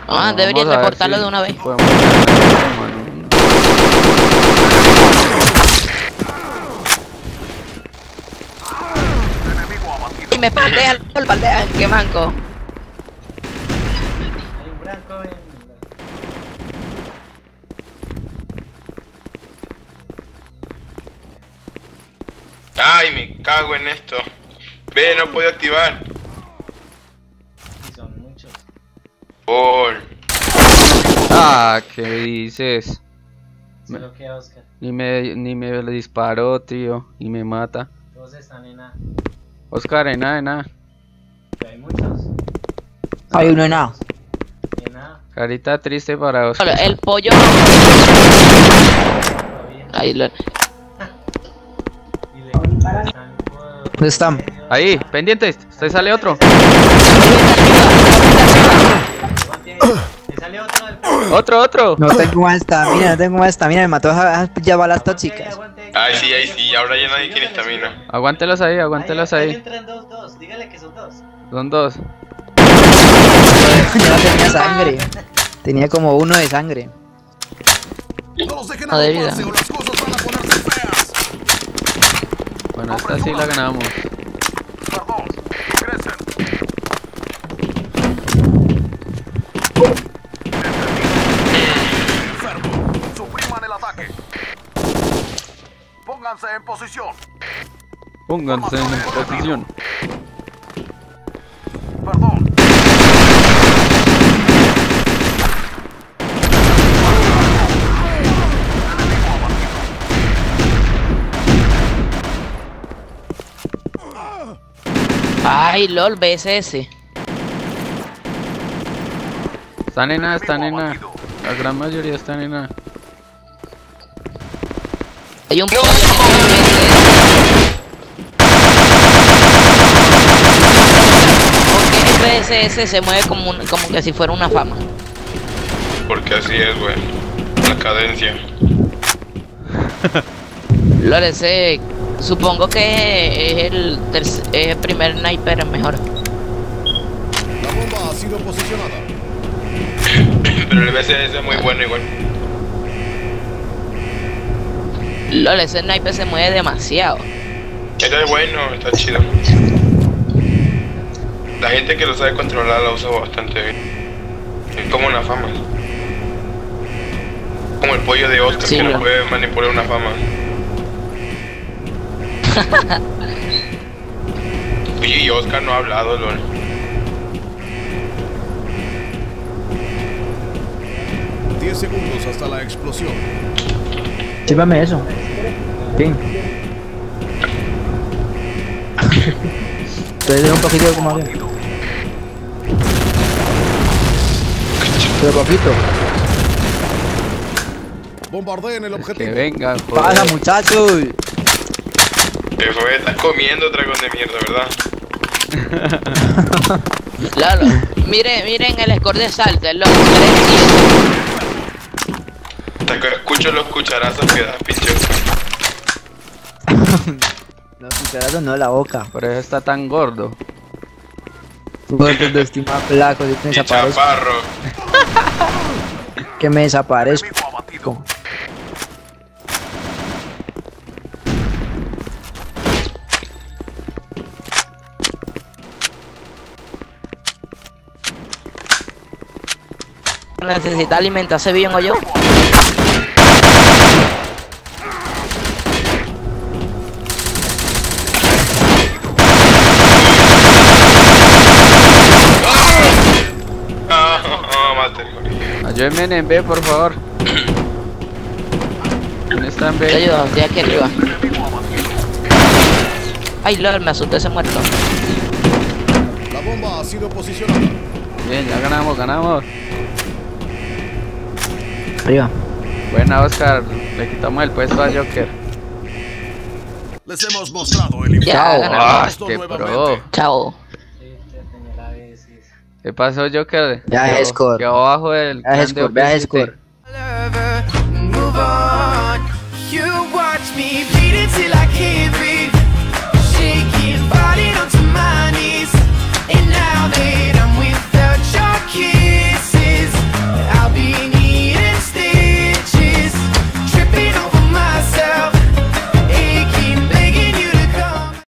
Ah, Bueno, deberías vamos a ver reportarlo si de una vez. podemos ganar, mano. Y me paldean, qué manco. Hay un branco en... Ay, me cago en esto. Ve, no puedo activar. Sí, son muchos. Por... Ah, ¿qué dices? Solo queda Oscar. Ni me disparó, tío, y me mata. Todos están en A. Oscar, en nada. Pero hay muchos. Hay uno en A. En A. Carita triste para Solo Oscar. el pollo. Todavía. Ahí lo... Y le están por... ¿Dónde están? medio. Ahí, pendientes, se sale otro. Le sale otro del... Otro. No tengo más estamina, no tengo más estamina. Me mató esas ya balas tóxicas. Ay, sí, ahora ya nadie tiene estamina. Aguántelos ahí. Ahí entran dos. Dígale que son dos. Son dos. Yo no tenía sangre. Tenía como uno de sangre. No los dejen No, de vida. agruparse o las cosas van a ponerse feas. Bueno, esta sí la ganamos. Perdón, ingresen. Enfermo, supriman el ataque. Pónganse en posición. Pónganse en posición. Perdón. Ay, lol, BSS. Están en A. La gran mayoría están en A. Hay un pollo. Porque el BSS se mueve como que si fuera una fama. Porque así es, güey. La cadencia. Lol, ese... Supongo que es el primer sniper mejor. La bomba ha sido posicionada. Pero el BCS es muy bueno igual. Lol, ese sniper se mueve demasiado. Este es bueno, está chido. La gente que lo sabe controlar la usa bastante bien. Es como una fama. Como el pollo de Oscar, Sí, que no bro. puede manipular una fama. Oye, y Oscar no ha hablado, lol. Diez segundos hasta la explosión. Chípame eso. Fin. Entonces un poquito de como bien. Pero papito. Bombardeen el Que objetivo. venga, Pasa joder. muchachos. Que fue, estás comiendo dragón de mierda, ¿verdad? Claro. Miren el score de salto, el Hasta que escucho los cucharazos que das, pinche Oscar. No, cucharazo no, la boca. Por eso está tan gordo. Gordo de estima flaco, yo me Y desaparezco. chaparro. Que me desaparezco. Enemigo abatido. Necesita alimentarse bien o yo. Mate, Ayúdenme en B, por favor. ¿Quién está en Te B? ayudo, estoy aquí arriba. Ay, lol, me asusté ese muerto. La bomba ha sido posicionada. Bien, ya ganamos. Arriba. Buena, Oscar. Le quitamos el puesto a Joker. Les hemos mostrado el Ya, infierno. Ah, Esto qué nuevamente. pro. Chao. Tenía la vez. ¿Qué pasó, Joker? Ya es score. Quedó abajo del Vea clan score, de vea Obesity. score. Move on. You watch me bleed until I can't